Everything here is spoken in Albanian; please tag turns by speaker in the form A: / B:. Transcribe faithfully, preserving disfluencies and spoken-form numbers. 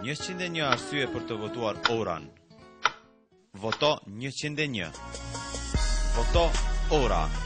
A: njëqind e një arsye për të votuar Oran. Voto njëqind e një. Voto Ora.